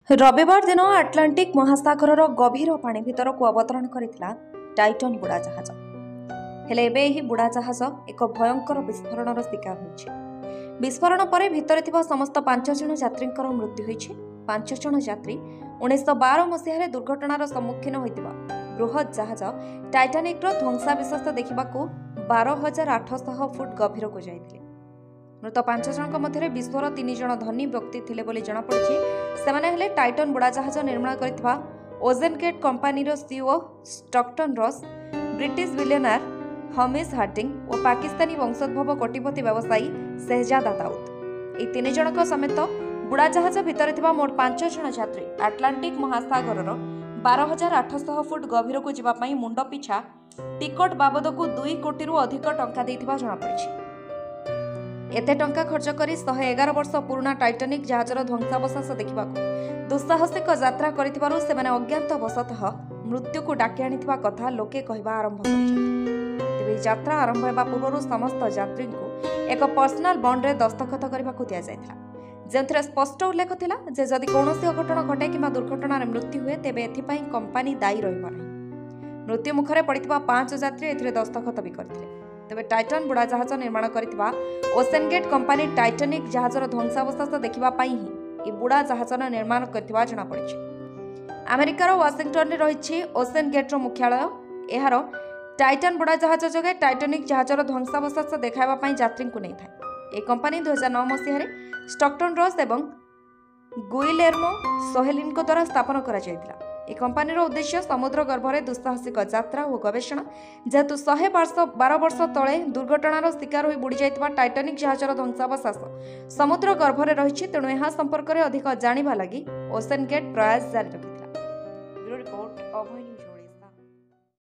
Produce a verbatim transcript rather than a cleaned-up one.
रविवार दिन आटलांटिक महासागर गभीर पानी भितर को अवतरण करथिला टाइटन बुड़ा जहाज। हेले एबे एही बुड़ा जहाज एक भयंकर विस्फोरण शिकार होइछे। विस्फोरण पर भितर थिबा समस्त पांच जन यात्रींकर मृत्यु होइछे। पांच जन यात्री उन्नीस बारह मसीह दुर्घटनार सम्मुखीन होइतिबा बृहत जहाज टाइटानिक ध्वंसावशेष देखिबाकू बारह हजार आठशह फुट गभीर को जाइथिले। मृत पांच जन मध्य विश्वर तीन जन धनी व्यक्ति थिले बोली जଣାपड़ी। सेमाने हेले टाइटन बुड़ा जहाज निर्माण करथिबा ओजेन गेट कंपानीर CEO Stockton Rush, British billionaire Hamish Harding और पाकिस्तानी वंशोद्भव कोटिपति व्यवसायी शहजादा दाऊद। ए तीन जनक समेत बुड़ा जहाज भितर थिबा मोट पांच जन यात्री आटलांटिक महासागर बारह हजार आठशह फुट गभीर को जीवा पई मुंड पिछा टिकट बाबद को दुई कोटी रु अधिक टंका देथिबा जଣାपड़ी। एते टंका खर्च करी शहे एगार वर्ष पुराना टाइटानिक जहाजर ध्वंसावशेष देखिबाकू दुस्साहसिक यात्रा करिथिबारु सेमाने अज्ञातवशतः मृत्यु को डाकी आनिथिबा कथा लोके कहबा आरंभ करिछथि। तेबे यात्रा आरंभ हेबा पूर्वरु समस्त यात्री को एक पर्सनल बॉन्ड रे दस्तखत करबाकू दिया जायथिला, जेंथरे स्पष्ट उल्लेख थिला जे जदि कोनोसी अघटन घटे किंबा दुर्घटनार मृत्यु हुए तेबे एथिपई कंपनी दायी रहिबा नाही। मृत्यु मुखरे पड़िथिबा पांच यात्री एथिरे दस्तखत भी करथिले। तेबे टाइटन बुड़ा जहाज निर्माण करथिबा ओसेन गेट कंपानी टाइटानिक जहाजर ध्वंसावशेष देखिबा पई ही ए बुड़ा जहाज निर्माण करथिबा जଣା पड़िछि। अमेरिकार वाशिंगटन रे रहिछि ओसेन गेट मुख्यालय। एहार टाइटन बुड़ा जहाज जगे टाइटानिक जहाजर ध्वंसावशेष देखाइबा पई यात्री को नै थाए। ए कंपानी दो हज़ार नौ मसीह रे स्टकटन रॉस एवं गुइलेर्मो सोहेलिन को द्वारा स्थापन करा जायतिला। ए कंपानीर उद्देश्य समुद्र गर्भरे दुस्साहसिक यात्रा और गवेषणा। जेहेतु शहे बारह वर्ष तले दुर्घटनार शिकार होई बुड़ी जाइतिबा टाइटानिक जहाजर ध्वंसावशेष समुद्र गर्भरे रहिछि, तेणु ଏହା संपर्क में अधिक जानिबा लागि ओसेन गेट प्रयास जारी रखिथिला। Bureau report Abhay news.